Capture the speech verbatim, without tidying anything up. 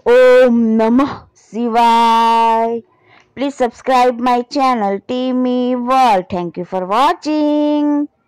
Om Namah Shivay. Please subscribe my channel Teamy World. Thank you for watching.